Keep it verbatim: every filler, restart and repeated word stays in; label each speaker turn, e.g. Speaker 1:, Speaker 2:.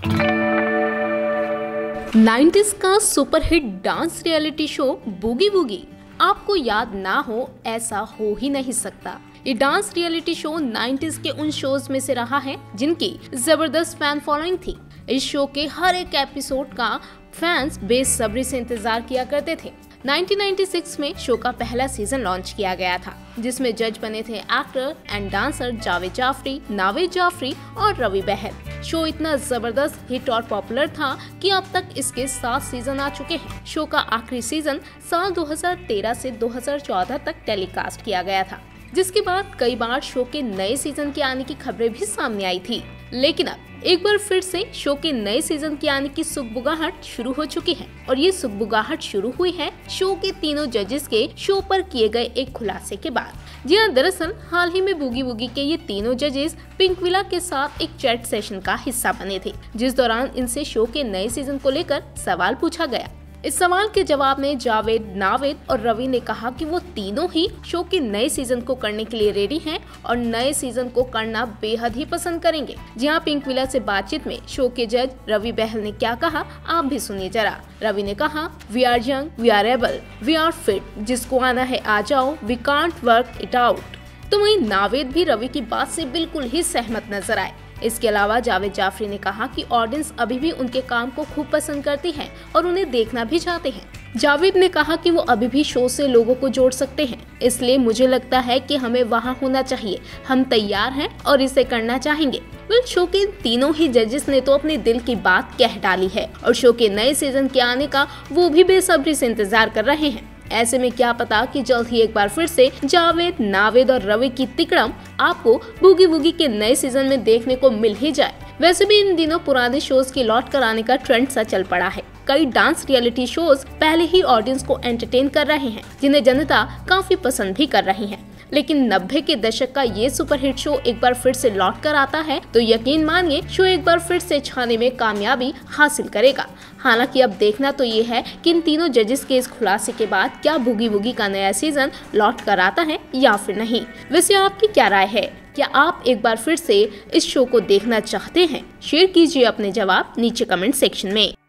Speaker 1: Nineties का superhit dance reality show boogie woogie आपको याद ना हो ऐसा हो ही नहीं सकता। ये डांस रियलिटी शो नाइंटीज़ के उन शोज में से रहा है जिनकी जबरदस्त फैन फॉलोइंग थी। इस शो के हर एक एपिसोड का फैंस बेसब्री से इंतजार किया करते थे। नाइनटीन नाइंटी सिक्स में शो का पहला सीजन लॉन्च किया गया था, जिसमें जज बने थे actor and dancer Javed Jaffrey, Naved Jaffrey और रवि बहल। शो इतना जबरदस्त हिट और पॉपुलर था कि अब तक इसके सात सीजन आ चुके हैं। शो का आखिरी सीजन साल दो हज़ार तेरह से दो हज़ार चौदह तक टेलीकास्ट किया गया था, जिसके बाद कई बार शो के नए सीजन के आने की खबरें भी सामने आई थी। लेकिन अब एक बार फिर से शो के नए सीजन के आने की सुगबुगाहट शुरू हो चुकी है और ये सुगबुगाहट शुरू हुई है शो के तीनों जजेस के शो पर किए गए एक खुलासे के बाद। जी हाँ, दरअसल हाल ही में बूगी वूगी के ये तीनों जजेस पिंक विला के साथ एक चैट सेशन का हिस्सा बने थे, जिस दौरान इनसे शो के नए सीजन को लेकर सवाल पूछा गया। इस सवाल के जवाब में जावेद, नावेद और रवि ने कहा कि वो तीनों ही शो के नए सीजन को करने के लिए रेडी हैं और नए सीजन को करना बेहद ही पसंद करेंगे। जी हाँ, पिंक विला से बातचीत में शो के जज रवि बहल ने क्या कहा, आप भी सुनिए जरा। रवि ने कहा, we are young, we are able, we are fit, जिसको आना है आ जाओ, we can't work it out. तो वहीं नावेद भी रवि की बात से बिल्कुल ही सहमत नजर आए। इसके अलावा जावेद जाफरी ने कहा कि ऑडियंस अभी भी उनके काम को खूब पसंद करती है और उन्हें देखना भी चाहते हैं। जावेद ने कहा कि वो अभी भी शो से लोगों को जोड़ सकते हैं, इसलिए मुझे लगता है कि हमें वहां होना चाहिए। हम तैयार हैं और इसे करना चाहेंगे। वेल, शो के तीनों ही जजेस ने तो अपने दिल की बात कह डाली है और शो के नए सीजन के आने का वो भी बेसब्री से इंतजार कर रहे हैं। ऐसे में क्या पता कि जल्द ही एक बार फिर से जावेद, नावेद और रवि की तिकड़म आपको बूगी वूगी के नए सीजन में देखने को मिल ही जाए। वैसे भी इन दिनों पुराने शोज के लौट कर आने का ट्रेंड सा चल पड़ा है। कई डांस रियलिटी शोज पहले ही ऑडियंस को एंटरटेन कर रहे हैं, जिन्हें जनता काफी पसंद भी कर रही है। लेकिन नब्बे के दशक का ये सुपरहिट शो एक बार फिर से लौट कर आता है तो यकीन मानिए शो एक बार फिर से छाने में कामयाबी हासिल करेगा। हालांकि अब देखना तो ये है कि इन तीनों जजेस के इस खुलासे के बाद क्या बूगी वूगी का नया सीजन लौट कर आता है या फिर नहीं। वैसे आपकी क्या राय है? क्या आप एक बार फिर से इस शो को देखना चाहते हैं? शेयर कीजिए अपने जवाब नीचे कमेंट सेक्शन में।